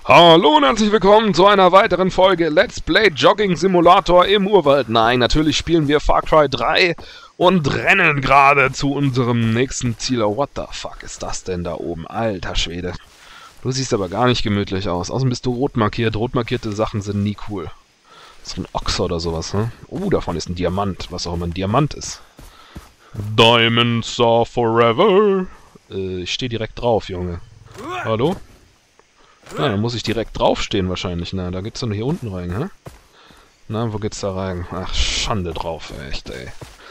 Hallo und herzlich willkommen zu einer weiteren Folge Let's Play Jogging Simulator im Urwald. Nein, natürlich spielen wir Far Cry 3 und rennen gerade zu unserem nächsten Ziel. Oh, what the fuck ist das denn da oben? Alter Schwede. Du siehst aber gar nicht gemütlich aus. Außerdem bist du rot markiert. Rot markierte Sachen sind nie cool. So ein Ochs oder sowas, ne? Oh, davon ist ein Diamant. Was auch immer ein Diamant ist. Diamonds are forever. Ich stehe direkt drauf, Junge. Hallo? Na, da muss ich direkt draufstehen wahrscheinlich. Na, da geht's doch hier unten rein, hä? Na, wo geht's da rein? Ach, Schande drauf, echt, ey.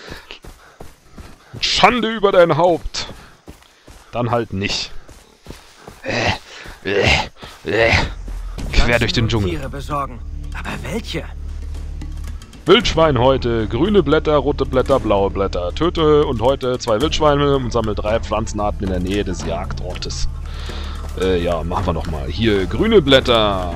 Schande über dein Haupt. Dann halt nicht. Quer durch den Dschungel. Tiere besorgen. Aber welche? Wildschwein heute. Grüne Blätter, rote Blätter, blaue Blätter. Töte und heute 2 Wildschweine und sammle 3 Pflanzenarten in der Nähe des Jagdortes. Ja, machen wir nochmal. Hier, grüne Blätter.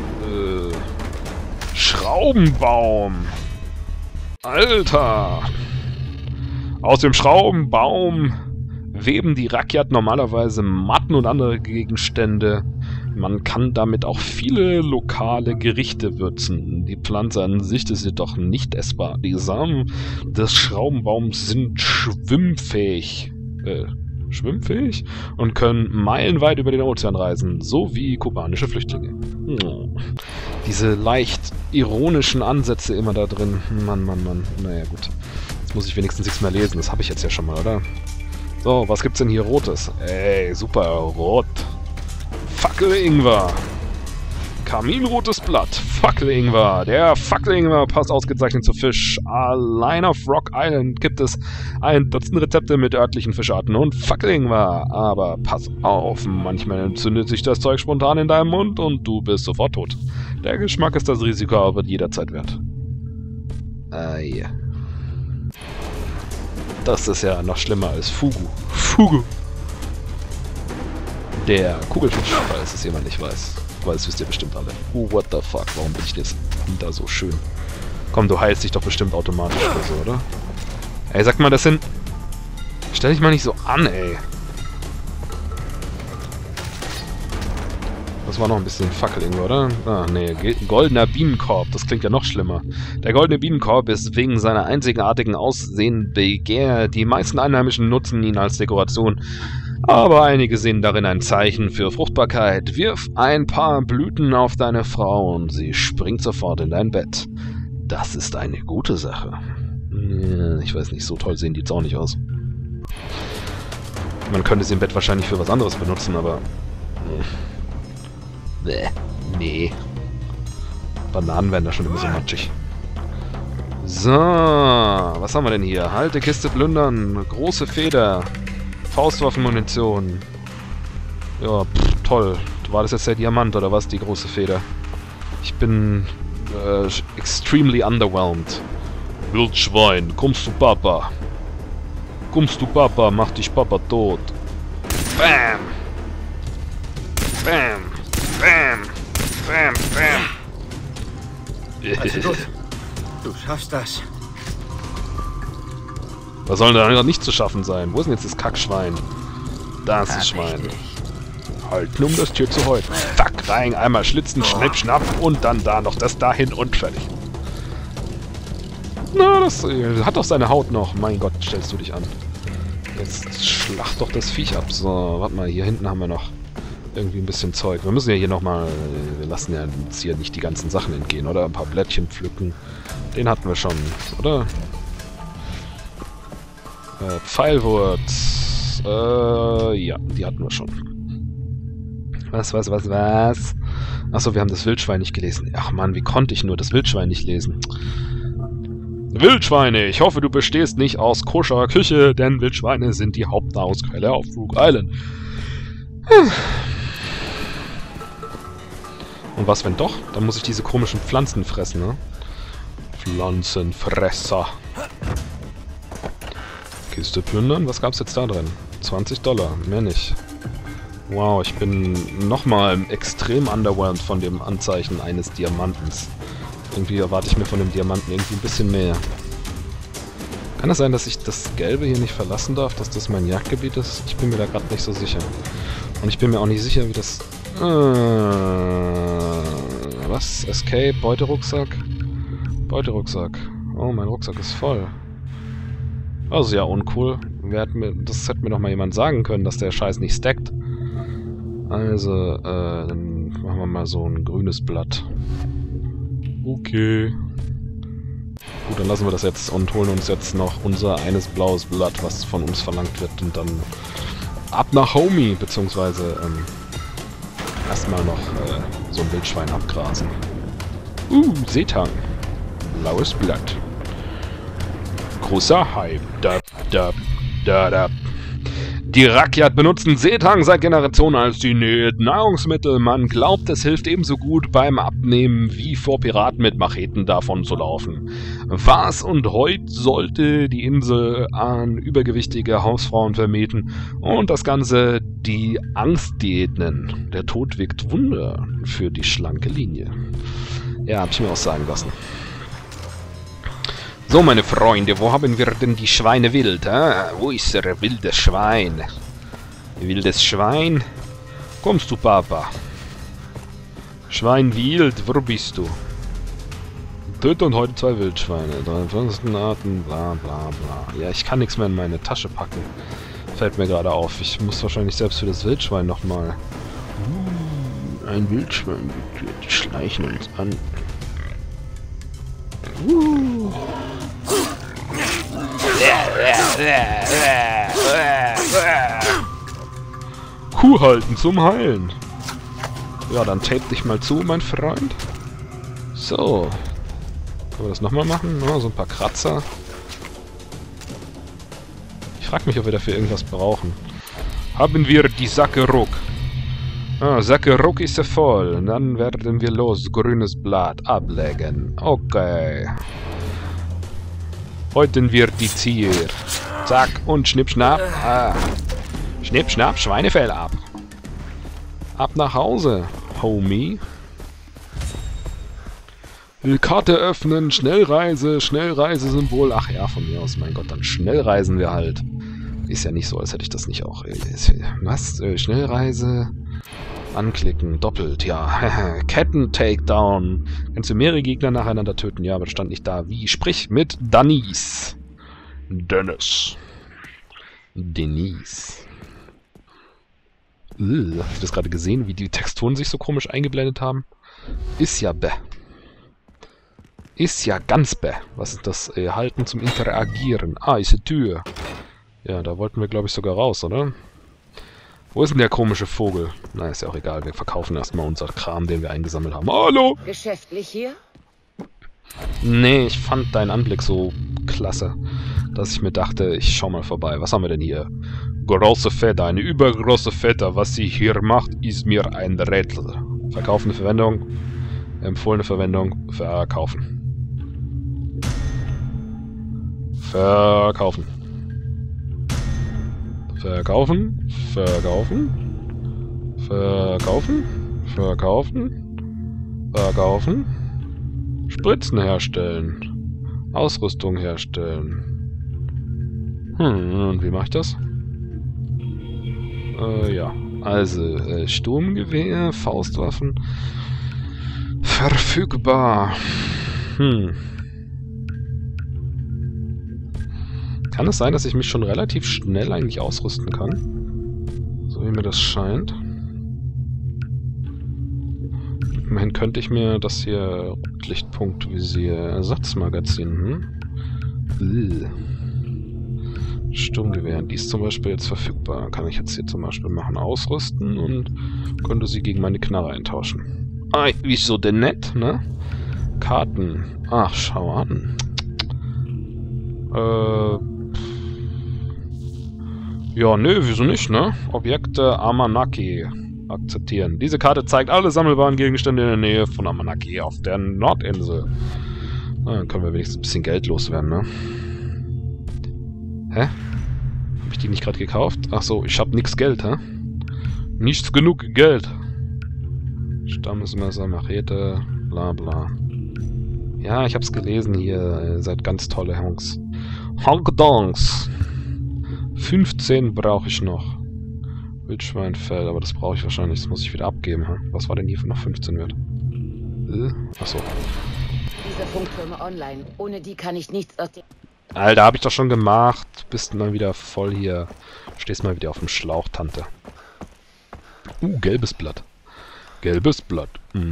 Schraubenbaum. Alter. Aus dem Schraubenbaum weben die Rakyat normalerweise Matten und andere Gegenstände. Man kann damit auch viele lokale Gerichte würzen. Die Pflanze an sich ist jedoch nicht essbar. Die Samen des Schraubenbaums sind schwimmfähig. Schwimmfähig und können meilenweit über den Ozean reisen, so wie kubanische Flüchtlinge. Diese leicht ironischen Ansätze immer da drin. Mann. Naja, gut. Jetzt muss ich wenigstens nichts mehr lesen. Das habe ich jetzt ja schon mal, oder? So, was gibt's denn hier Rotes? Ey, super, rot. Fackel-Ingwer. Kaminrotes Blatt. Fackel-Ingwer. Der Fackel-Ingwer passt ausgezeichnet zu Fisch. Allein auf Rock Island gibt es 1 Dutzend Rezepte mit örtlichen Fischarten und Fackel-Ingwer. Aber pass auf, manchmal entzündet sich das Zeug spontan in deinem Mund und du bist sofort tot. Der Geschmack ist das Risiko aber jederzeit wert. Ja. Das ist ja noch schlimmer als Fugu. Fugu. Der Kugelfisch, falls es jemand nicht weiß. Weil das wisst ihr bestimmt alle. What the fuck, warum bin ich jetzt da so schön? Komm, du heilst dich doch bestimmt automatisch oder so, oder? Ey, sag mal, das sind... Stell dich mal nicht so an, ey. Das war noch ein bisschen Fackeling, oder? Ah, nee, goldener Bienenkorb, das klingt ja noch schlimmer. Der goldene Bienenkorb ist wegen seiner einzigartigen Aussehen begehrt. Die meisten Einheimischen nutzen ihn als Dekoration. Aber einige sehen darin ein Zeichen für Fruchtbarkeit. Wirf ein paar Blüten auf deine Frau und sie springt sofort in dein Bett. Das ist eine gute Sache. Ich weiß nicht, so toll sehen die jetzt auch nicht aus. Man könnte sie im Bett wahrscheinlich für was anderes benutzen, aber... Nee. Bananen werden da schon immer so matschig. So, was haben wir denn hier? Halte Kiste plündern, große Feder... Faustwaffenmunition. Ja, toll. War das jetzt der Diamant oder was, die große Feder? Ich bin extremely underwhelmed. Wildschwein, kommst du Papa? Kommst du Papa, mach dich Papa tot. Bam! Bam! Bam! Bam! Bam! Also gut. Du schaffst das. Was soll denn da nicht zu schaffen sein? Wo ist denn jetzt das Kackschwein? Das ist Schwein. Halten, um das Tier zu häuten. Zack, rein, einmal schlitzen, schnipp, schnapp und dann da noch das dahin und fertig. Na, das hat doch seine Haut noch. Mein Gott, stellst du dich an. Jetzt schlacht doch das Viech ab. So, warte mal, hier hinten haben wir noch irgendwie ein bisschen Zeug. Wir müssen ja hier nochmal... Wir lassen ja jetzt hier nicht die ganzen Sachen entgehen, oder? Ein paar Blättchen pflücken. Den hatten wir schon, oder? Pfeilwurz. Ja, die hatten wir schon. Was? Achso, wir haben das Wildschwein nicht gelesen. Ach man, wie konnte ich nur das Wildschwein nicht lesen? Wildschweine, ich hoffe, du bestehst nicht aus koscher Küche, denn Wildschweine sind die Hauptnahrungsquelle auf Rook Island. Und was, wenn doch? Dann muss ich diese komischen Pflanzen fressen, ne? Pflanzenfresser. Kiste plündern? Was gab's jetzt da drin? $20, mehr nicht. Wow, ich bin nochmal extrem underwhelmed von dem Anzeichen eines Diamantens. Irgendwie erwarte ich mir von dem Diamanten irgendwie ein bisschen mehr. Kann es sein, dass ich das Gelbe hier nicht verlassen darf, dass das mein Jagdgebiet ist? Ich bin mir da gerade nicht so sicher. Und ich bin mir auch nicht sicher, wie das Was? Escape? Beuterucksack? Beuterucksack. Oh, mein Rucksack ist voll. Also ja, uncool. Das hätte mir doch mal jemand sagen können, dass der Scheiß nicht stackt. Also, dann machen wir mal so ein grünes Blatt. Okay. Gut, dann lassen wir das jetzt und holen uns jetzt noch unser eines blaues Blatt, was von uns verlangt wird. Und dann ab nach Homie, beziehungsweise erstmal noch so ein Wildschwein abgrasen. Seetang. Blaues Blatt. Großer Hype. Die Rakyat benutzen Seetang seit Generationen als Nahrungsmittel. Man glaubt, es hilft ebenso gut beim Abnehmen wie vor Piraten mit Macheten davon zu laufen. Was und heute sollte die Insel an übergewichtige Hausfrauen vermieten und das Ganze die Angstdiät nennen. Der Tod wirkt Wunder für die schlanke Linie. Ja, hab ich mir auch sagen lassen. So, meine Freunde, wo haben wir denn die Schweine wild? Wo ist der wilde Schwein? Wildes Schwein? Kommst du, Papa? Schwein wild, wo bist du? Töte und heute 2 Wildschweine. 23 Arten, bla bla bla. Ja, ich kann nichts mehr in meine Tasche packen. Fällt mir gerade auf. Ich muss wahrscheinlich selbst für das Wildschwein nochmal... ein Wildschwein. Die schleichen uns an. Kuh halten zum Heilen. Ja, dann tape dich mal zu, mein Freund. So. Können wir das nochmal machen? Ja, so ein paar Kratzer. Ich frage mich, ob wir dafür irgendwas brauchen. Haben wir die Sacke Ruck? Ah, Sacke Ruck ist ja voll. Und dann werden wir los. Grünes Blatt ablegen. Okay. Häuten wir die Zier. Zack und schnipp, schnapp. Schnipp, schnapp, Schweinefell ab. Ab nach Hause, Homie. Karte öffnen, Schnellreise, Schnellreisesymbol. Ach ja, von mir aus, mein Gott, dann Schnellreisen wir halt. Ist ja nicht so, als hätte ich das nicht auch. Was? Schnellreise. Anklicken, doppelt, ja. Ketten-Takedown. Kannst du mehrere Gegner nacheinander töten? Ja, aber das stand nicht da. Wie? Sprich mit Denise. Denise. Habt ihr das gerade gesehen, wie die Texturen sich so komisch eingeblendet haben? Ist ja bäh. Ist ja ganz bäh. Was ist das? Halten zum Interagieren. Ah, ist eine Tür. Ja, da wollten wir, glaube ich, sogar raus, oder? Wo ist denn der komische Vogel? Na, ist ja auch egal. Wir verkaufen erstmal unser Kram, den wir eingesammelt haben. Hallo! Geschäftlich hier? Nee, ich fand deinen Anblick so klasse, dass ich mir dachte, ich schau mal vorbei. Was haben wir denn hier? Große Feder, eine übergroße Feder. Was sie hier macht, ist mir ein Rätsel. Verkaufende Verwendung. Empfohlene Verwendung. Verkaufen. Verkaufen. Verkaufen. Verkaufen. Verkaufen. Verkaufen. Verkaufen. Spritzen herstellen. Ausrüstung herstellen. Und wie mache ich das? Ja. Also, Sturmgewehr, Faustwaffen. Verfügbar. Kann es sein, dass ich mich schon relativ schnell eigentlich ausrüsten kann? So wie mir das scheint. Immerhin könnte ich mir das hier Rotlichtpunktvisier Ersatzmagazin. Sturmgewehr, die ist zum Beispiel jetzt verfügbar. Kann ich jetzt hier zum Beispiel machen, ausrüsten und könnte sie gegen meine Knarre eintauschen. Ah, wieso denn nett, ne? Karten. Ach, schau an. Ja, nö, wieso nicht, ne? Objekte Amanaki. Akzeptieren. Diese Karte zeigt alle sammelbaren Gegenstände in der Nähe von Amanaki auf der Nordinsel. Na, dann können wir wenigstens ein bisschen Geld loswerden, ne? Hä? Hab ich die nicht gerade gekauft? Ach so, ich hab nix Geld, hä? Nichts genug Geld. Stammesmesser, Machete, bla bla. Ja, ich hab's gelesen hier. Ihr seid ganz tolle Honks. Honk-Donks. 15 brauche ich noch. Wildschweinfell, aber das brauche ich wahrscheinlich. Das muss ich wieder abgeben. Hm? Was war denn hier für noch 15 wert? Achso. Diese Funktürme online. Ohne die kann ich nichts aus dem... Alter, hab ich doch schon gemacht. Bist mal wieder voll hier. Stehst mal wieder auf dem Schlauch, Tante. Gelbes Blatt. Gelbes Blatt.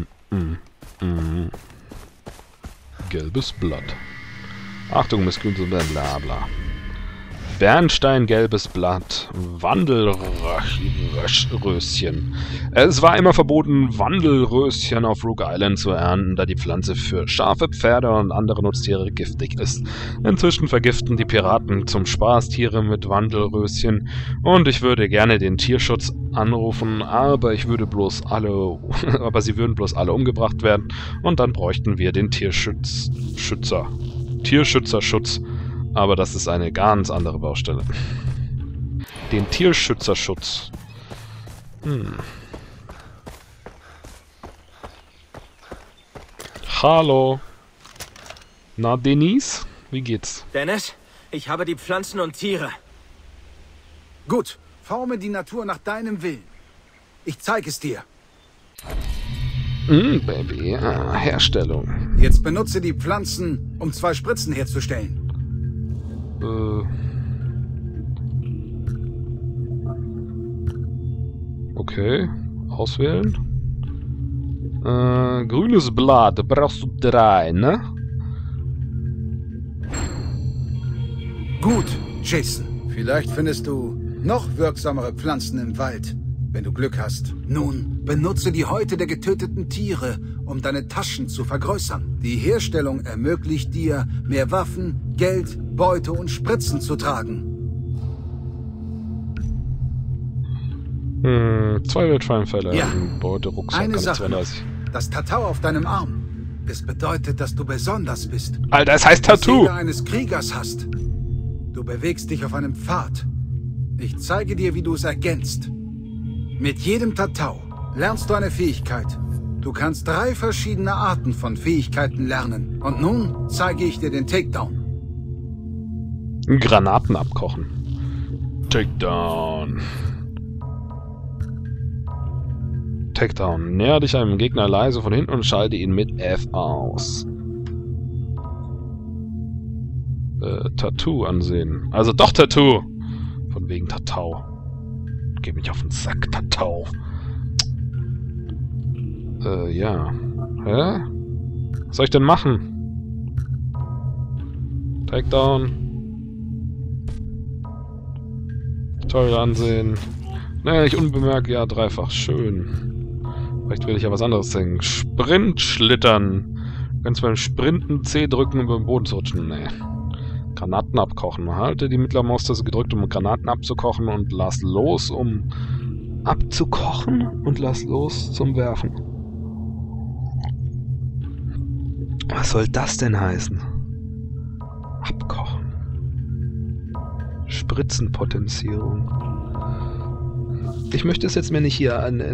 Gelbes Blatt. Achtung, missgrün, bla bla. Bernsteingelbes Blatt. Wandelröschen. Es war immer verboten, Wandelröschen auf Rook Island zu ernten, da die Pflanze für Schafe, Pferde und andere Nutztiere giftig ist. Inzwischen vergiften die Piraten zum Spaß Tiere mit Wandelröschen und ich würde gerne den Tierschutz anrufen, aber sie würden bloß alle umgebracht werden und dann bräuchten wir den Tierschützerschutz. Aber das ist eine ganz andere Baustelle. Den Tierschützerschutz. Hallo. Na, Denise? Wie geht's? Dennis, ich habe die Pflanzen und Tiere. Gut, forme die Natur nach deinem Willen. Ich zeige es dir. Baby. Herstellung. Jetzt benutze die Pflanzen, um 2 Spritzen herzustellen. Okay. Auswählen. Grünes Blatt. Brauchst du 3, ne? Gut, Jason. Vielleicht findest du noch wirksamere Pflanzen im Wald, wenn du Glück hast. Nun, benutze die Häute der getöteten Tiere, um deine Taschen zu vergrößern. Die Herstellung ermöglicht dir, mehr Waffen, Geld, Beute und Spritzen zu tragen. 2 Wildschweinfälle. Ja. Beute, Rucksack, Eine kann ich Sache 32. Das Tattoo auf deinem Arm. Es bedeutet, dass du besonders bist. Alter, es heißt Tattoo! Seele eines Kriegers hast. Du bewegst dich auf einem Pfad. Ich zeige dir, wie du es ergänzt. Mit jedem Tattoo lernst du eine Fähigkeit. Du kannst 3 verschiedene Arten von Fähigkeiten lernen. Und nun zeige ich dir den Takedown. Granaten abkochen. Takedown. Takedown. Näher dich einem Gegner leise von hinten und schalte ihn mit F aus. Tattoo ansehen. Also doch Tattoo. Von wegen Tattoo. Geh mich auf den Sack, Tattoo. Ja. Hä? Was soll ich denn machen? Takedown. Tutorial ansehen. Naja, ich unbemerkt, ja, dreifach. Schön. Vielleicht will ich ja was anderes singen. Sprint schlittern. Ganz beim Sprinten C drücken und beim Boden zu rutschen. Nee. Granaten abkochen. Halte die mittlere Maustaste gedrückt, um Granaten abzukochen und lass los, um abzukochen und lass los zum Werfen. Was soll das denn heißen? Abkochen. Spritzenpotenzierung. Ich möchte es jetzt mir nicht hier an...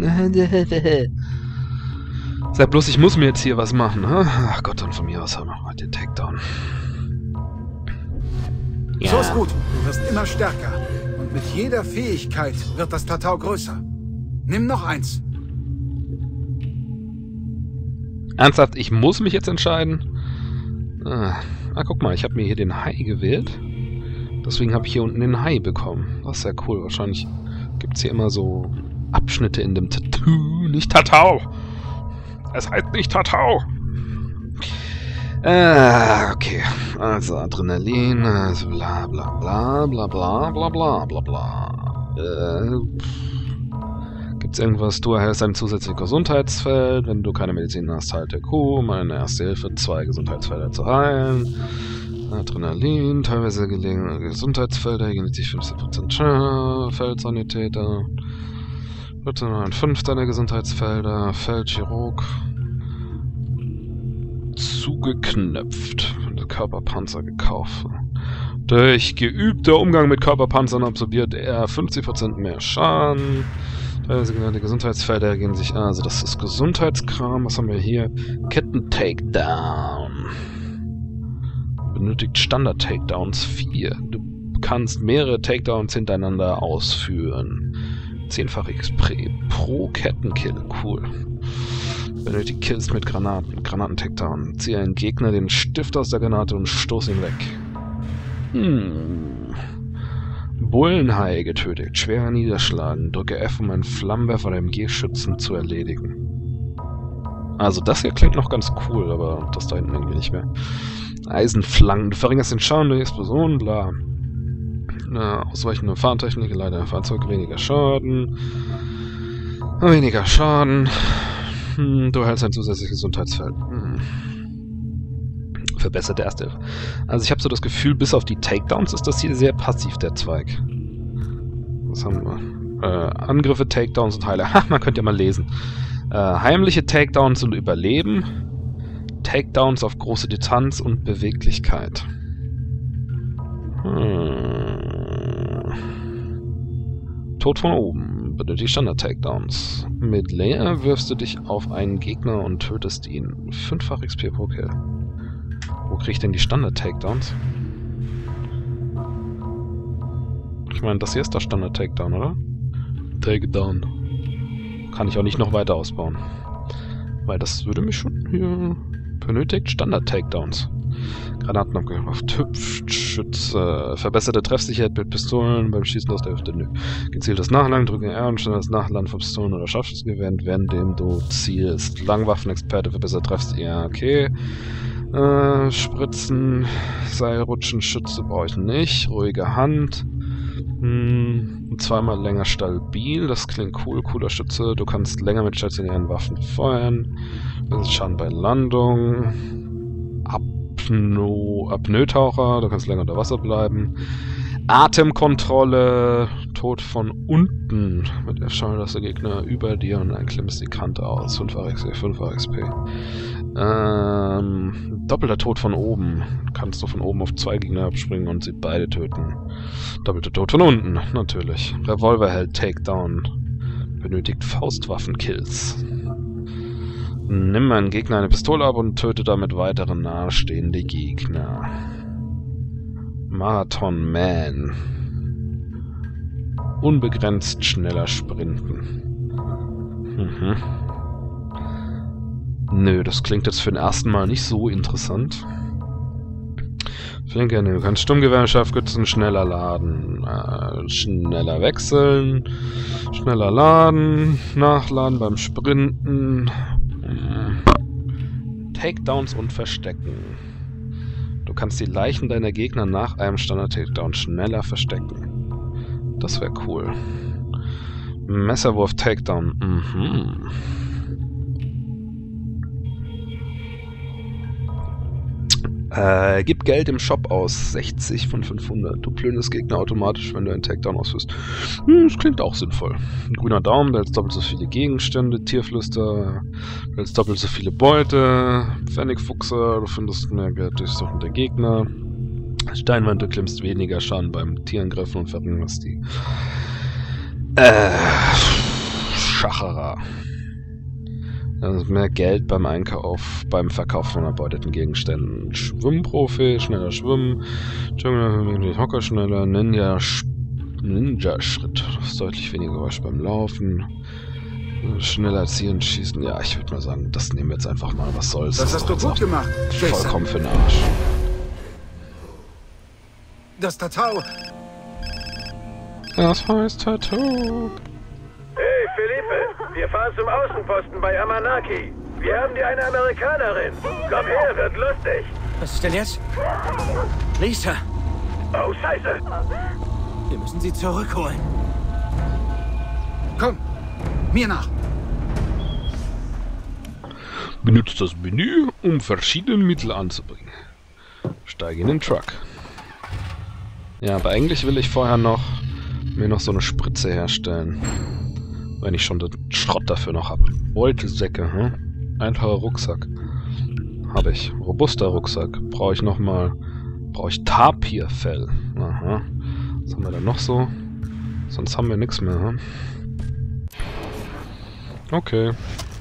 Sei bloß, ich muss mir jetzt hier was machen, ha? Ach Gott, dann von mir aus machen wir den Takedown. Ja. So ist gut. Du wirst immer stärker. Und mit jeder Fähigkeit wird das Tattoo größer. Nimm noch 1. Ernsthaft, ich muss mich jetzt entscheiden? Guck mal, ich habe mir hier den Hai gewählt. Deswegen habe ich hier unten den Hai bekommen. Das ist ja cool. Wahrscheinlich gibt es hier immer so Abschnitte in dem Tattoo. Nicht Tattoo! Es heißt nicht Tattoo! Okay. Also Adrenalin, also bla bla bla bla bla bla bla bla bla. Gibt's irgendwas? Du erhältst ein zusätzliches Gesundheitsfeld. Wenn du keine Medizin hast, halte Q. Meine erste Hilfe, 2 Gesundheitsfelder zu heilen. Adrenalin, teilweise gelegene Gesundheitsfelder, genetik 15% Feldsanitäter. Bitte noch ein 5 deiner Gesundheitsfelder. Feldchirurg. Zugeknöpft. Körperpanzer gekauft. Durch geübter Umgang mit Körperpanzern absorbiert er 50% mehr Schaden. Also genannte Gesundheitsfelder ergeben sich. Also das ist Gesundheitskram. Was haben wir hier? Ketten-Takedown. Benötigt Standard-Takedowns 4. Du kannst mehrere Takedowns hintereinander ausführen. 10-fach XP pro Kettenkill. Cool. Benötigt Kills mit Granaten. Granaten-Takedown. Ziehe einen Gegner den Stift aus der Granate und stoß ihn weg. Bullenhai getötet. Schwerer Niederschlagen. Drücke F, um einen Flammenwerfer oder MG-Schützen zu erledigen. Also das hier klingt noch ganz cool, aber das da hinten irgendwie nicht mehr. Eisenflanken. Du verringerst den Schaden durch Explosionen, bla. Ausweichende Fahrtechnik, leider Fahrzeug, weniger Schaden. Weniger Schaden. Du erhältst ein zusätzliches Gesundheitsfeld. Verbesserte Ersthilfe. Also ich habe so das Gefühl, bis auf die Takedowns ist das hier sehr passiv, der Zweig. Was haben wir? Angriffe, Takedowns und Heiler. Ha, man könnte ja mal lesen. Heimliche Takedowns und Überleben. Takedowns auf große Distanz und Beweglichkeit. Tod von oben. Benötigt Standard-Takedowns. Mit Leer wirfst du dich auf einen Gegner und tötest ihn. 5-fach XP pro Kill. Wo krieg ich denn die Standard-Takedowns? Ich meine, das hier ist der Standard-Takedown, oder? Takedown. Kann ich auch nicht noch weiter ausbauen. Weil das würde mich schon hier... Benötigt Standard-Takedowns. Granatenabgriff auf Hüpfschütze. Verbesserte Treffsicherheit mit Pistolen beim Schießen aus der Hüfte. Nö. Gezieltes Nachladen, drücke R und schnelles Nachladen von Pistolen oder Scharfschützengewehr, während du zielst. Langwaffenexperte, verbesserte Treffsicherheit. Ja, okay. Spritzen, Seilrutschen, Schütze brauche ich nicht. Ruhige Hand. Zweimal länger stabil, das klingt cool. Cooler Schütze. Du kannst länger mit stationären Waffen feuern. Das ist Schaden bei Landung. Apnoe-Taucher, du kannst länger unter Wasser bleiben. Atemkontrolle. Tod von unten. Mit F-Schaden lässt der Gegner über dir und dann klemmst die Kante aus. 5-fach XP, 5-fach XP. Doppelter Tod von oben. Kannst du von oben auf 2 Gegner abspringen und sie beide töten. Doppelter Tod von unten, natürlich. Revolverheld Takedown. Benötigt Faustwaffenkills. Nimm einen Gegner eine Pistole ab und töte damit weitere nahestehende Gegner. Marathon Man. Unbegrenzt schneller sprinten. Nö, das klingt jetzt für den ersten Mal nicht so interessant. Flinker, du kannst Sturmgewehr, Scharfschützen, schneller laden, schneller wechseln, schneller laden, nachladen beim Sprinten, Takedowns und Verstecken. Du kannst die Leichen deiner Gegner nach einem Standard-Takedown schneller verstecken. Das wäre cool. Messerwurf Takedown. Gib Geld im Shop aus. 60 von 500. Du plünderst Gegner automatisch, wenn du einen Takedown ausführst. Das klingt auch sinnvoll. Ein grüner Daumen, der hat doppelt so viele Gegenstände. Tierflüster, der hat doppelt so viele Beute. Pfennigfuchser, du findest mehr Geld durch Suchen der Gegner. Steinwand, du klimmst weniger Schaden beim Tierangriffen und verringerst die. Schacherer. Also mehr Geld beim Einkauf, beim Verkauf von erbeuteten Gegenständen. Schwimmprofi, schneller schwimmen. Dschungel, Hocker schneller. Ninja-Schritt. Das ist deutlich weniger Geräusch beim Laufen. Schneller zielen, schießen. Ja, ich würde mal sagen, das nehmen wir jetzt einfach mal. Was soll's? Das hast du gut gemacht. Vollkommen für den Arsch. Das Tatau. Das heißt Tattoo. Hey, Felipe, wir fahren zum Außenposten bei Amanaki. Wir haben hier eine Amerikanerin. Komm her, wird lustig. Was ist denn jetzt? Lisa. Oh, Scheiße. Wir müssen sie zurückholen. Komm, mir nach. Benutzt das Menü, um verschiedene Mittel anzubringen. Steige in den Truck. Ja, aber eigentlich will ich vorher mir noch so eine Spritze herstellen. Wenn ich schon den Schrott dafür noch habe. Beutelsäcke, Einfacher Rucksack. Habe ich. Robuster Rucksack. Brauche ich nochmal. Brauche ich Tapirfell. Aha. Was haben wir denn noch so? Sonst haben wir nichts mehr, Okay.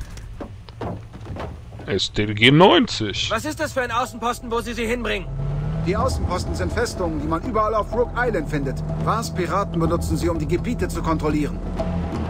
STG 90. Was ist das für ein Außenposten, wo Sie sie hinbringen? Die Außenposten sind Festungen, die man überall auf Rook Island findet. Was Piraten benutzen sie, um die Gebiete zu kontrollieren.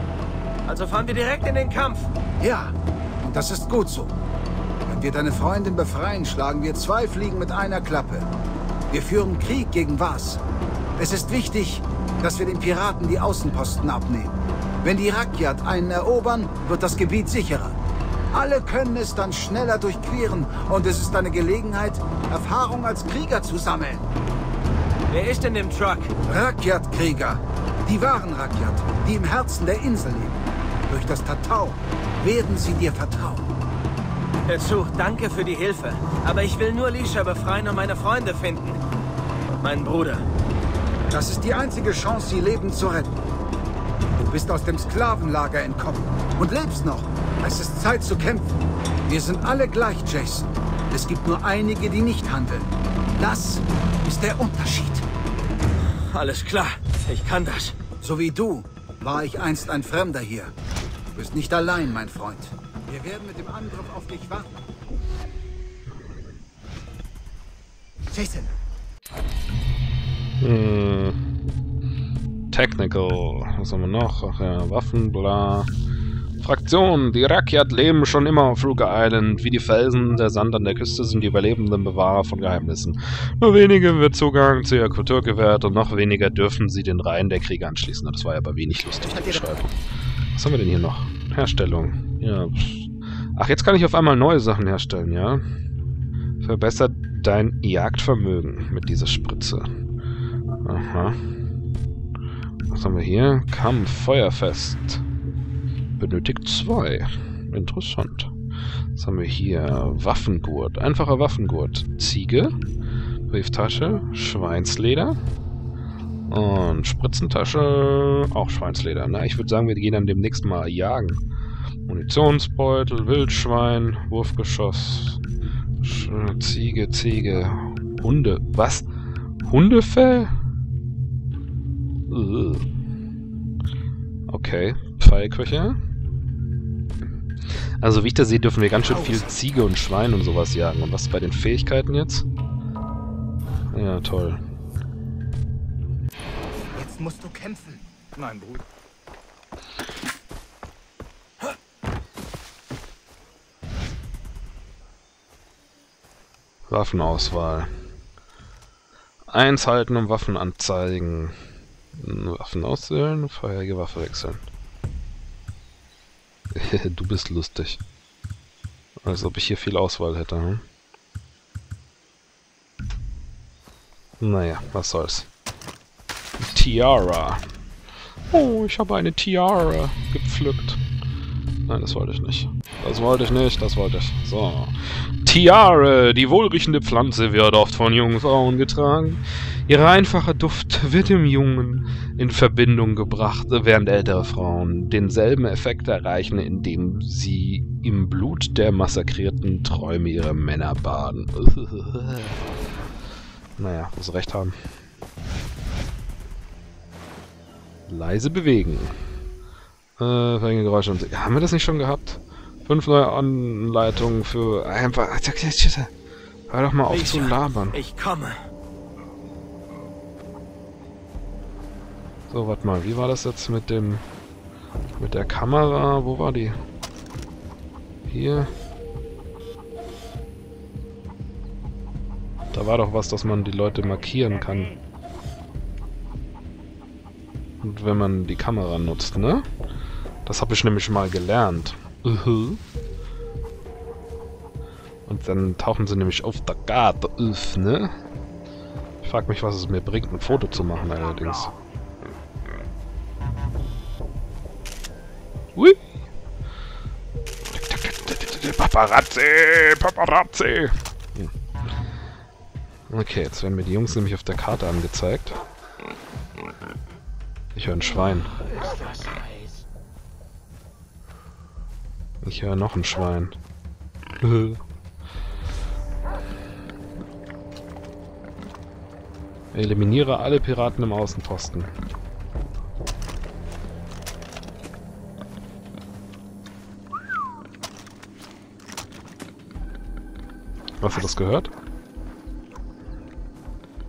Also fahren wir direkt in den Kampf. Ja, und das ist gut so. Wenn wir deine Freundin befreien, schlagen wir 2 Fliegen mit einer Klappe. Wir führen Krieg gegen was? Es ist wichtig, dass wir den Piraten die Außenposten abnehmen. Wenn die Rakyat einen erobern, wird das Gebiet sicherer. Alle können es dann schneller durchqueren und es ist eine Gelegenheit, Erfahrung als Krieger zu sammeln. Wer ist in dem Truck? Rakyat-Krieger. Die wahren Rakyat, die im Herzen der Insel leben. Durch das Tatau werden sie dir vertrauen. Hör zu, danke für die Hilfe. Aber ich will nur Lisha befreien und meine Freunde finden. Und meinen Bruder. Das ist die einzige Chance, sie lebend zu retten. Du bist aus dem Sklavenlager entkommen und lebst noch. Es ist Zeit zu kämpfen. Wir sind alle gleich, Jason. Es gibt nur einige, die nicht handeln. Das ist der Unterschied. Alles klar, ich kann das. So wie du war ich einst ein Fremder hier. Du bist nicht allein, mein Freund. Wir werden mit dem Angriff auf dich warten. Jason! Technical. Was haben wir noch? Ach ja, Waffen, bla. Fraktion. Die Rakyat leben schon immer auf Ruger Island. Wie die Felsen, der Sand an der Küste sind die überlebenden Bewahrer von Geheimnissen. Nur wenigen wird Zugang zu ihrer Kultur gewährt und noch weniger dürfen sie den Reihen der Krieger anschließen. Das war ja aber wenig lustig, die Beschreibung. Was haben wir denn hier noch? Herstellung. Ja. Ach, jetzt kann ich auf einmal neue Sachen herstellen, ja? Verbessert dein Jagdvermögen mit dieser Spritze. Aha. Was haben wir hier? Kampf, Feuerfest. Benötigt 2. Interessant. Was haben wir hier? Waffengurt. Einfacher Waffengurt. Ziege. Brieftasche. Schweinsleder. Und Spritzentasche. Auch Schweinsleder. Na, ich würde sagen, wir gehen dann demnächst mal jagen. Munitionsbeutel. Wildschwein. Wurfgeschoss. Ziege. Hunde. Was? Hundefell? Okay. Pfeilköcher. Also wie ich das sehe, dürfen wir ganz schön viel Ziege und Schwein und sowas jagen. Und was ist bei den Fähigkeiten jetzt? Ja, toll. Jetzt musst du kämpfen, mein Bruder. Waffenauswahl. 1 halten, um Waffen anzeigen. Waffen auswählen, vorherige Waffe wechseln. Du bist lustig. Als ob ich hier viel Auswahl hätte, hm? Naja, was soll's. Tiara. Oh, ich habe eine Tiara gepflückt. Nein, das wollte ich nicht. Das wollte ich. So. Tiare, die wohlriechende Pflanze, wird oft von jungen Frauen getragen. Ihr einfacher Duft wird im Jungen in Verbindung gebracht, während ältere Frauen denselben Effekt erreichen, indem sie im Blut der massakrierten Träume ihrer Männer baden. Naja, muss recht haben. Leise bewegen. Welche Geräusche und so. Haben wir das nicht schon gehabt? 5 neue Anleitungen für... Einfach... Hör doch mal auf zu labern. Ich komme. So, warte mal. Wie war das jetzt mit dem... mit der Kamera? Wo war die? Hier. Da war doch was, dass man die Leute markieren kann. Und wenn man die Kamera nutzt, ne? Das habe ich nämlich mal gelernt. Und dann tauchen sie nämlich auf der Karte auf, ne? Ich frage mich, was es mir bringt, ein Foto zu machen allerdings. Ui! Paparazzi! Okay, jetzt werden mir die Jungs nämlich auf der Karte angezeigt. Ich höre ein Schwein. Ich höre noch ein Schwein. Eliminiere alle Piraten im Außenposten. Hast du das gehört?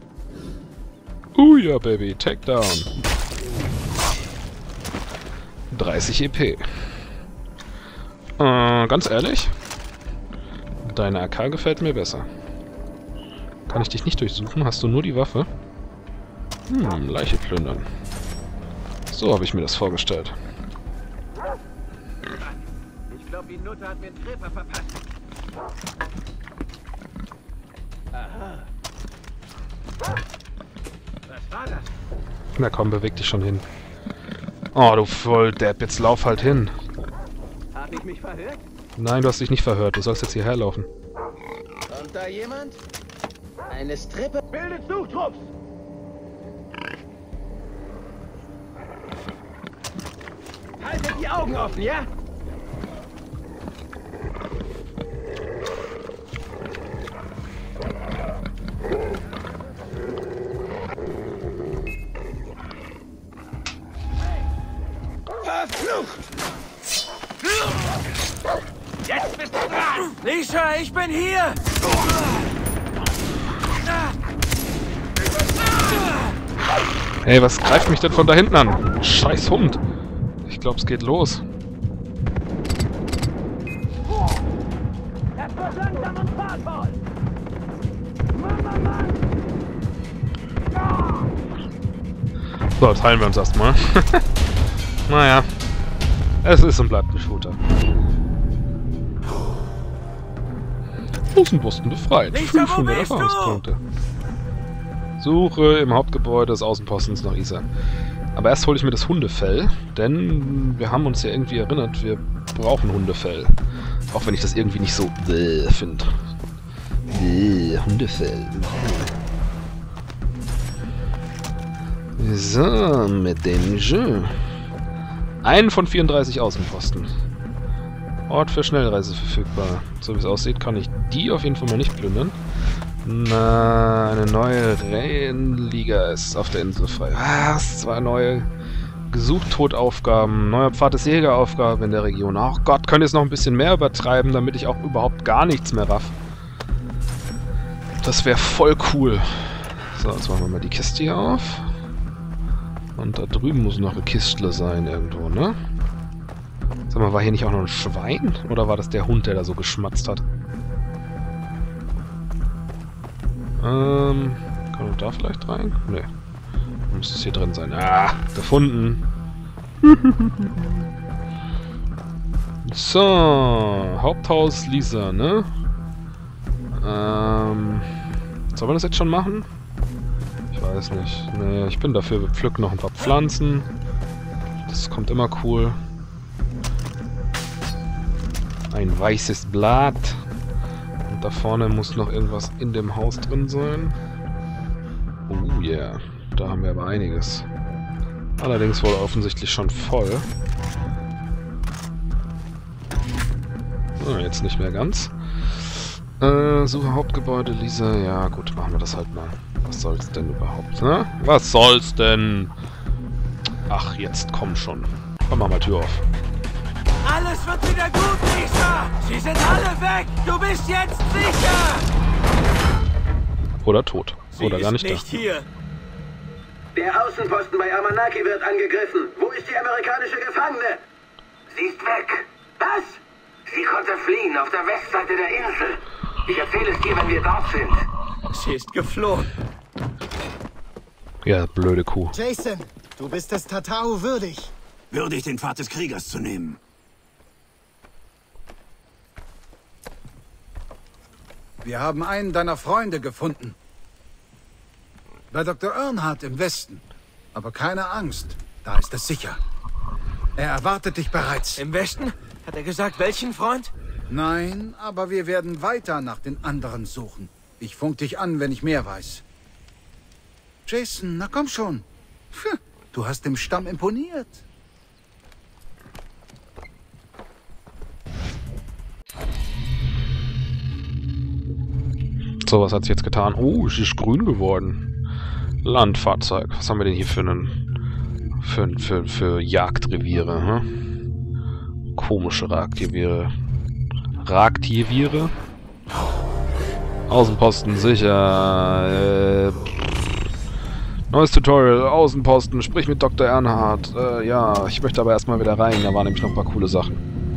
Ja, Baby, Takedown. 30 EP. Ganz ehrlich, deine AK gefällt mir besser. Kann ich dich nicht durchsuchen? Hast du nur die Waffe? Leiche plündern. So habe ich mir das vorgestellt. Ich glaube, die Nutte hat mir einen Treffer verpasst. Aha. Was war das? Na komm, beweg dich schon hin. Oh, du Volldepp, jetzt lauf halt hin. Hab ich mich verhört? Nein, du hast dich nicht verhört. Du sollst jetzt hierher laufen. Kommt da jemand? Eine Strippe? Bildet Suchtrupps! Haltet die Augen offen, ja? Verflucht! Jetzt bist du dran! Lisa, ich bin hier! Hey, was greift mich denn von da hinten an? Scheiß Hund! Ich glaube, es geht los. Er wird langsam und fahrvoll! So, jetzt heilen wir uns erstmal. Naja, es ist und bleibt ein Shooter. Außenposten befreit. 500 Erfahrungspunkte. Suche im Hauptgebäude des Außenpostens nach Isa. Aber erst hole ich mir das Hundefell, denn wir haben uns ja irgendwie erinnert, wir brauchen Hundefell. Auch wenn ich das irgendwie nicht so finde. Hundefell. So, mit dem Jeu. Einen von 34 Außenposten. Ort für Schnellreise verfügbar. So wie es aussieht, kann ich die auf jeden Fall mal nicht plündern. Na, eine neue Rennliga ist auf der Insel frei. Was? 2 neue Gesucht-Tod-Aufgaben. Neuer Pfad des Jäger-Aufgaben in der Region. Ach Gott, könnt ihr es noch ein bisschen mehr übertreiben, damit ich auch überhaupt gar nichts mehr raff. Das wäre voll cool. So, jetzt machen wir mal die Kiste hier auf. Und da drüben muss noch eine Kistle sein irgendwo, ne? Sag mal, war hier nicht auch noch ein Schwein? Oder war das der Hund, der da so geschmatzt hat? Kann man da vielleicht rein? Ne. Muss es hier drin sein. Ah, gefunden. So, Haupthaus Lisa, ne? Sollen wir das jetzt schon machen? Ich weiß nicht. Ne, ich bin dafür, wir pflücken noch ein paar Pflanzen. Das kommt immer cool. Ein weißes Blatt. Und da vorne muss noch irgendwas in dem Haus drin sein. Oh yeah. Da haben wir aber einiges. Allerdings wohl offensichtlich schon voll. Ah, jetzt nicht mehr ganz. Suche Hauptgebäude, Lisa. Ja gut, machen wir das halt mal. Was soll's denn überhaupt, ne? Was soll's denn? Ach, jetzt komm schon. Komm mal Tür auf. Alles wird wieder gut, Lisa! Sie sind alle weg! Du bist jetzt sicher! Oder tot. Oder gar nicht da. Hier. Der Außenposten bei Amanaki wird angegriffen. Wo ist die amerikanische Gefangene? Sie ist weg. Was? Sie konnte fliehen auf der Westseite der Insel. Ich erzähle es dir, wenn wir dort sind. Sie ist geflohen. Ja, blöde Kuh. Jason, du bist es Tatao würdig. Würdig, den Pfad des Kriegers zu nehmen. Wir haben einen deiner Freunde gefunden. Bei Dr. Earnhardt im Westen. Aber keine Angst, da ist es sicher. Er erwartet dich bereits. Im Westen? Hat er gesagt, welchen Freund? Nein, aber wir werden weiter nach den anderen suchen. Ich funk dich an, wenn ich mehr weiß. Jason, na komm schon. Du hast dem Stamm imponiert. So, was hat sich jetzt getan? Oh, es ist grün geworden. Landfahrzeug. Was haben wir denn hier für einen... Für Jagdreviere, hm? Komische Ragtiere. Ragtiere? Außenposten sicher. Neues Tutorial, Außenposten, sprich mit Dr. Earnhardt. Ja, ich möchte aber erstmal wieder rein, da waren nämlich noch ein paar coole Sachen.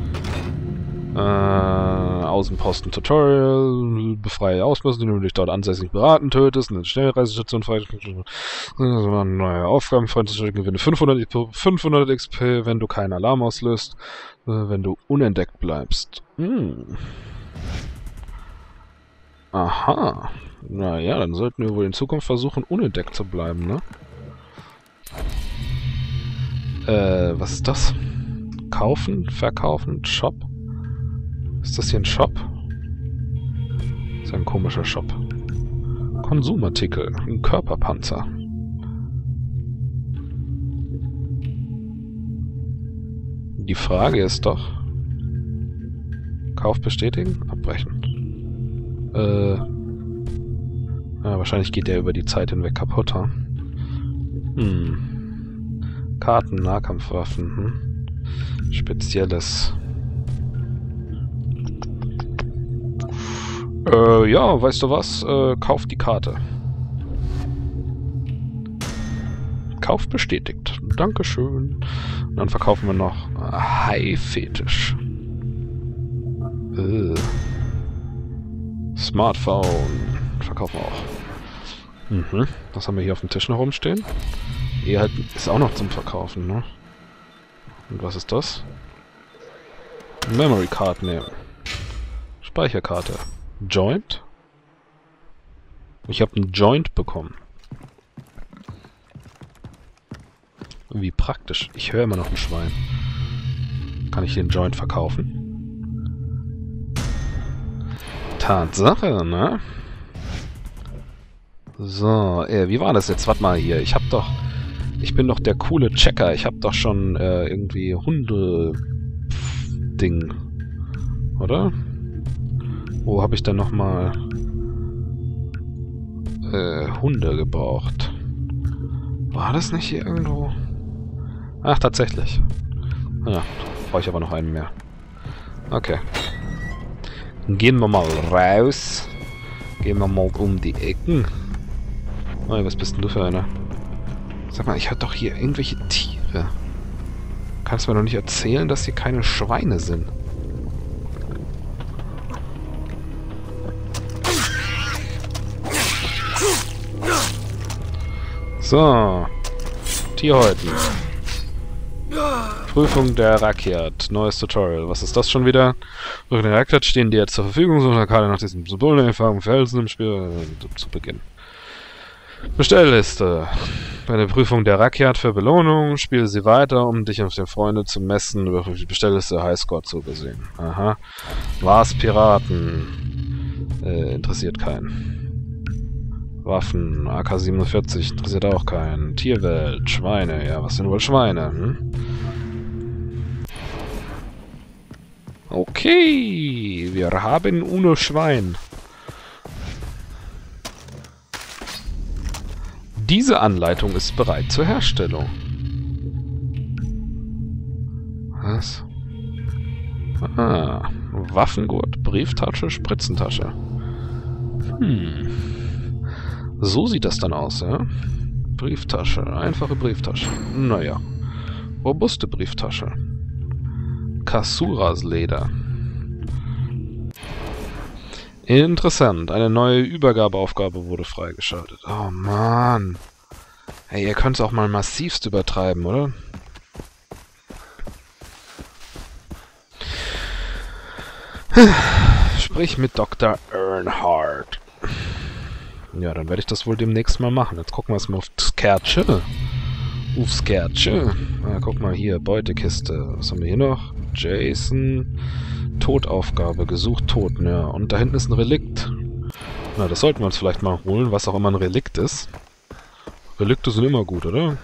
Außenposten Tutorial, befreie Ausmüssen, die du dich dort ansässig beraten tötest, eine Schnellreisestation frei, neue Aufgaben freizustellen, gewinne 500 XP, wenn du keinen Alarm auslöst, wenn du unentdeckt bleibst. Aha. Naja, dann sollten wir wohl in Zukunft versuchen, unentdeckt zu bleiben, ne? Was ist das? Kaufen, verkaufen, Shop? Ist das hier ein Shop? Das ist ein komischer Shop. Konsumartikel, ein Körperpanzer. Die Frage ist doch... Kauf bestätigen? Abbrechen. Ja, wahrscheinlich geht der über die Zeit hinweg kaputt, ha? Karten, Nahkampfwaffen, Spezielles. Ja, weißt du was? Kauf die Karte. Kauf bestätigt. Dankeschön. Und dann verkaufen wir noch Hai-Fetisch. Smartphone. Verkaufen wir auch. Was haben wir hier auf dem Tisch noch rumstehen? Halt ist auch noch zum Verkaufen, ne? Und was ist das? Memory Card nehmen. Speicherkarte. Joint? Ich habe einen Joint bekommen. Wie praktisch. Ich höre immer noch ein Schwein. Kann ich den Joint verkaufen? Tatsache, ne? So, wie war das jetzt? Warte mal hier. Ich bin doch der coole Checker. Ich hab doch schon irgendwie Hunde-Ding. Oder? Wo habe ich denn nochmal Hunde gebraucht? War das nicht hier irgendwo? Ach, tatsächlich. Ja, brauche ich aber noch einen mehr. Okay. Gehen wir mal raus. Gehen wir mal um die Ecken. Oh, was bist denn du für einer? Sag mal, ich hatte doch hier irgendwelche Tiere. Kannst du mir doch nicht erzählen, dass hier keine Schweine sind. So. Tierhäuten. Prüfung der Rakyat. Neues Tutorial. Was ist das schon wieder? Prüfung der Rakyat stehen dir jetzt zur Verfügung, so gerade nach diesem Symbol der Erfahrung Felsen im Spiel zu Beginn. Bestellliste. Bei der Prüfung der Rakyat für Belohnung spiele sie weiter, um dich auf den Freunde zu messen, über die Bestellliste Highscore zu übersehen. Aha. Was Piraten? Interessiert keinen. Waffen, AK-47, interessiert auch keinen. Tierwelt, Schweine, ja, was sind wohl Schweine, Okay, wir haben Uno Schwein. Diese Anleitung ist bereit zur Herstellung. Was? Ah, Waffengurt, Brieftasche, Spritzentasche. So sieht das dann aus, ja? Brieftasche, einfache Brieftasche. Naja. Robuste Brieftasche. Kasuras Leder. Interessant. Eine neue Übergabeaufgabe wurde freigeschaltet. Oh Mann. Hey, ihr könnt es auch mal massivst übertreiben, oder? Sprich mit Dr. Earnhardt. Ja, dann werde ich das wohl demnächst mal machen. Jetzt gucken wir es mal auf Skertsche. Guck mal hier, Beutekiste. Was haben wir hier noch? Jason. Totaufgabe, gesucht Toten, ja. Und da hinten ist ein Relikt. Na, das sollten wir uns vielleicht mal holen, was auch immer ein Relikt ist. Relikte sind immer gut, oder?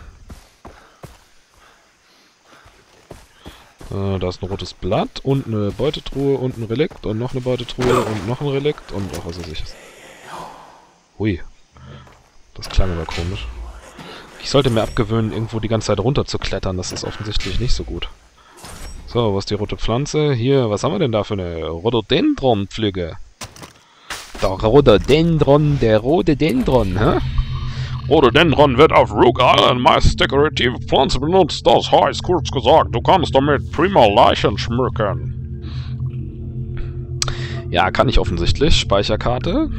Da ist ein rotes Blatt und eine Beutetruhe und ein Relikt und noch eine Beutetruhe und noch ein Relikt und auch was weiß ich. Hui. Das klang aber komisch. Ich sollte mir abgewöhnen, irgendwo die ganze Zeit runter zu klettern. Das ist offensichtlich nicht so gut. So, wo ist die rote Pflanze? Hier, was haben wir denn da für eine Rhododendron-Pflüge? Der Rhododendron, hä? Rhododendron wird auf Rook Island meist als dekorative Pflanze benutzt. Das heißt, kurz gesagt, du kannst damit prima Leichen schmücken. Ja, kann ich offensichtlich. Speicherkarte.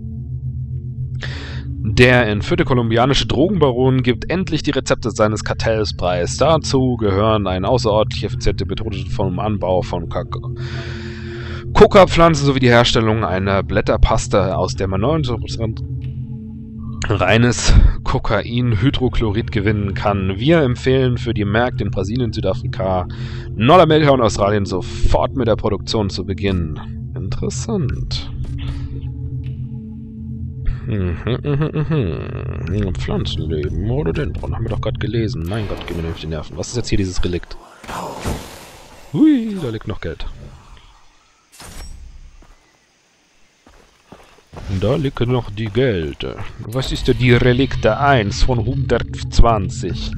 Der entführte kolumbianische Drogenbaron gibt endlich die Rezepte seines Kartells preis. Dazu gehören eine außerordentlich effiziente Methode vom Anbau von Coca-Pflanzen sowie die Herstellung einer Blätterpaste, aus der man 90% reines Kokain-Hydrochlorid gewinnen kann. Wir empfehlen für die Märkte in Brasilien, Südafrika, Nordamerika und Australien sofort mit der Produktion zu beginnen. Interessant. Pflanzenleben, Rhododendron, haben wir doch gerade gelesen. Mein Gott, gib mir nämlich die Nerven. Was ist jetzt hier dieses Relikt? Hui, da liegt noch Geld. Da liegt noch die Geld. Was ist denn die Relikte 1 von 120?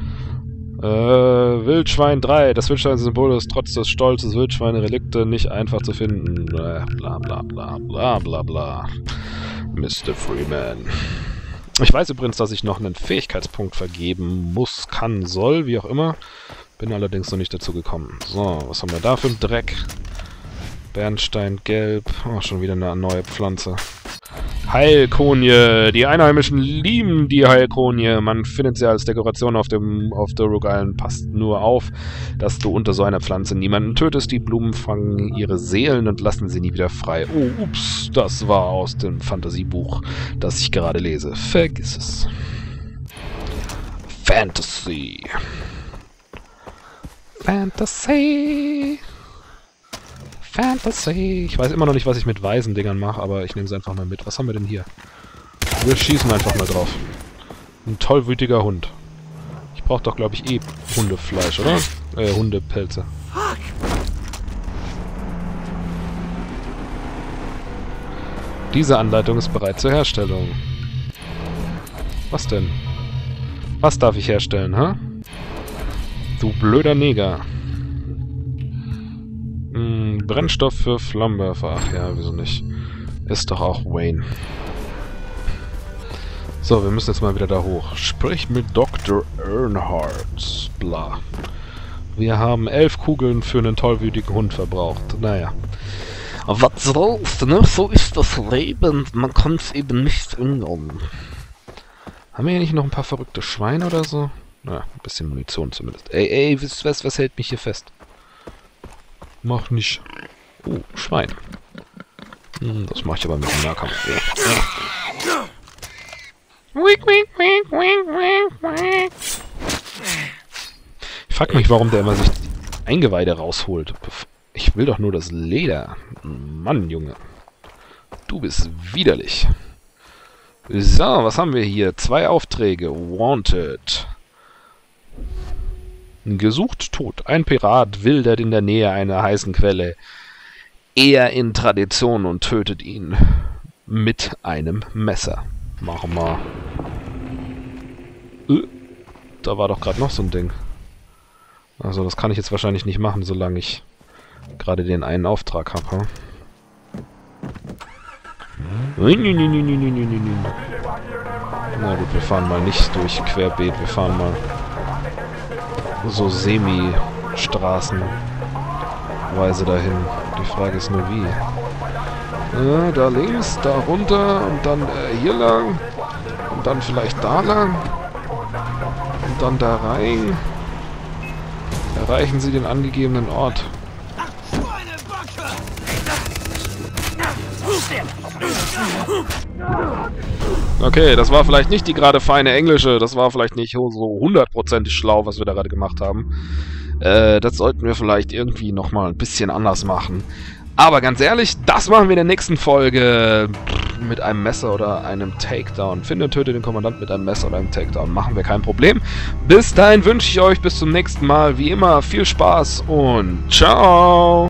Wildschwein 3. Das Wildschwein-Symbol ist trotz des Stolzes Wildschweine-Relikte nicht einfach zu finden. Bla bla bla bla bla bla. Mr. Freeman. Ich weiß übrigens, dass ich noch einen Fähigkeitspunkt vergeben muss, kann, soll, wie auch immer. Bin allerdings noch nicht dazu gekommen. So, was haben wir da für einen Dreck? Bernstein, Gelb. Oh, schon wieder eine neue Pflanze. Heilkonie. Die Einheimischen lieben die Heilkonie. Man findet sie als Dekoration auf der Rook Island. Passt nur auf, dass du unter so einer Pflanze niemanden tötest. Die Blumen fangen ihre Seelen und lassen sie nie wieder frei. Oh, ups. Das war aus dem Fantasiebuch, das ich gerade lese. Vergiss es. Fantasy. Fantasy. Fantasy. Ich weiß immer noch nicht, was ich mit weißen Dingern mache, aber ich nehme sie einfach mal mit. Was haben wir denn hier? Wir schießen einfach mal drauf. Ein tollwütiger Hund. Ich brauche doch, glaube ich, Hundefleisch, oder? Hundepelze. Diese Anleitung ist bereit zur Herstellung. Was denn? Was darf ich herstellen, hä? Du blöder Neger. Brennstoff für Flammenwerfer. Ach ja, wieso nicht? Ist doch auch Wayne. So, wir müssen jetzt mal wieder da hoch. Sprich mit Dr. Earnhardt. Bla. Wir haben 11 Kugeln für einen tollwütigen Hund verbraucht. Naja. Was soll's, ne? So ist das Leben. Man kann es eben nicht ändern. Haben wir hier nicht noch ein paar verrückte Schweine oder so? Na, ein bisschen Munition zumindest. Ey, was hält mich hier fest? Mach nicht. Oh, Schwein. Das mache ich aber mit dem Nahkampf. Ich frag mich, warum der immer sich Eingeweide rausholt. Ich will doch nur das Leder. Mann, Junge. Du bist widerlich. So, was haben wir hier? 2 Aufträge. Wanted. Gesucht tot. Ein Pirat wildert in der Nähe einer heißen Quelle. Er in Tradition und tötet ihn mit einem Messer. Machen wir. Da war doch gerade noch so ein Ding. Also das kann ich jetzt wahrscheinlich nicht machen, solange ich gerade den einen Auftrag habe. Na gut, wir fahren mal nicht durch Querbeet, wir fahren mal so Semi-Straßenweise dahin. Die Frage ist nur wie. Da links, da runter und dann hier lang und dann vielleicht da lang und dann da rein. Erreichen Sie den angegebenen Ort. Okay, das war vielleicht nicht die gerade feine englische, das war vielleicht nicht so 100% schlau, was wir da gerade gemacht haben. Das sollten wir vielleicht irgendwie nochmal ein bisschen anders machen. Aber ganz ehrlich, das machen wir in der nächsten Folge mit einem Messer oder einem Takedown. Finde und töte den Kommandant mit einem Messer oder einem Takedown. Machen wir kein Problem. Bis dahin wünsche ich euch bis zum nächsten Mal, wie immer, viel Spaß und ciao!